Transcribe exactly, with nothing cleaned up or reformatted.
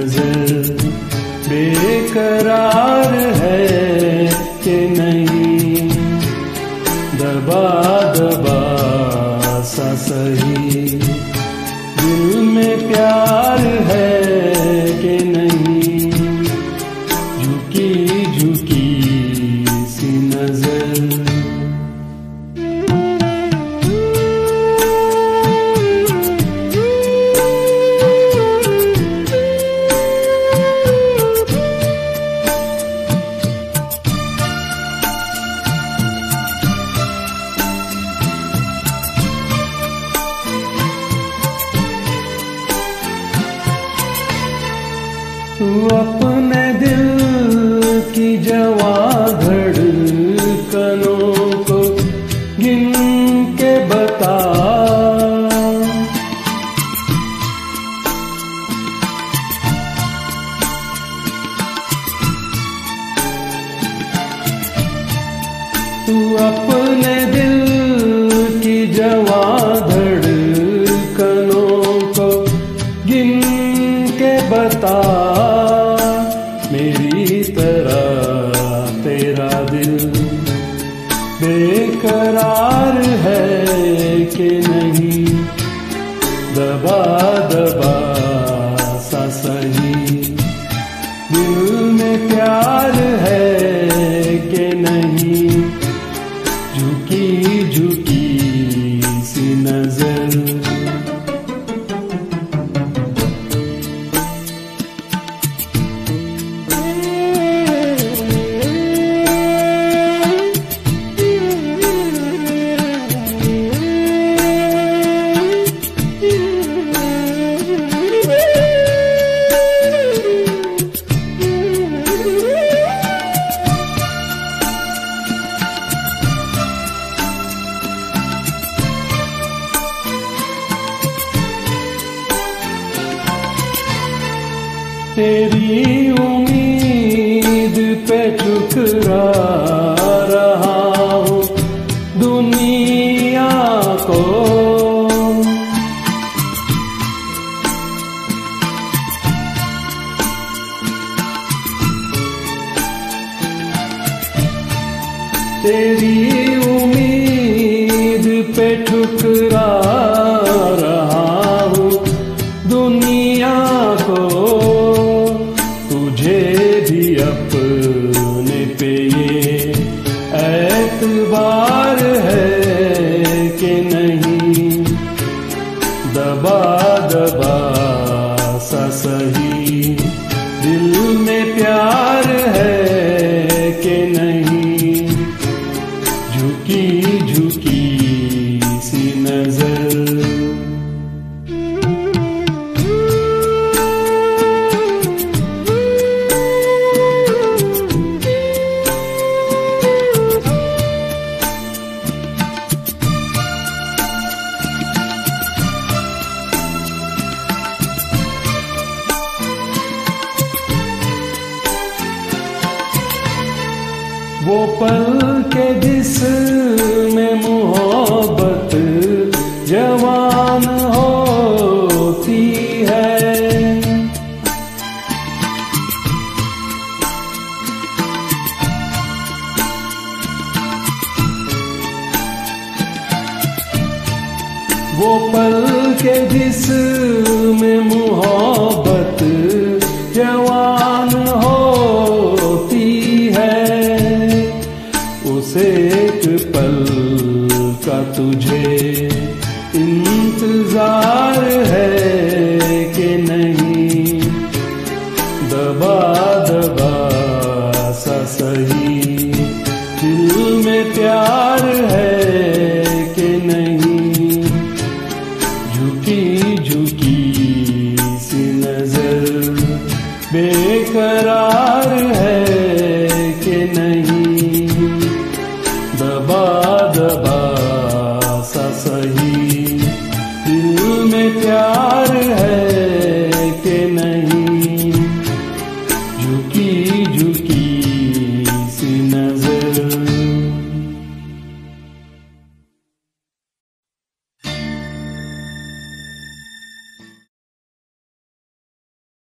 नजर बेकरार है कि नहीं, दबा दबा सा सही दिल में प्यार है कि नहीं, झुकी झुकी सी नजर। तू अपने दिल की जवां धड़कनों को गिन के बता, तू अपने दिल की जवां धड़कनों को गिन के बता, मेरी तरह तेरा दिल बेकरार है कि नहीं, दबा दबा सा सही दिल में प्यार है कि नहीं, झुकी झुकी सी नजर। तेरी उम्मीद पे ठुकरा रहा हूँ दुनिया को, तेरी उम्मीद पे ठुकरा रहा हूँ दुनिया को, तुझे भी अपने पे ये एतबार है कि नहीं, दबा दबा सा सही दिल में प्यार है कि नहीं, झुकी झुकी सी नजर। वो पल के जिसमें मोहब्बत जवान होती है, वो पल के जिसमें मोहब्बत जवान होती है, उस एक पल का तुझे इंतजार है कि नहीं, दबा दबा सा सही दिल में प्यार है कि नहीं, झुकी झुकी सी नजर बेकरार है कि नहीं, दबा दबा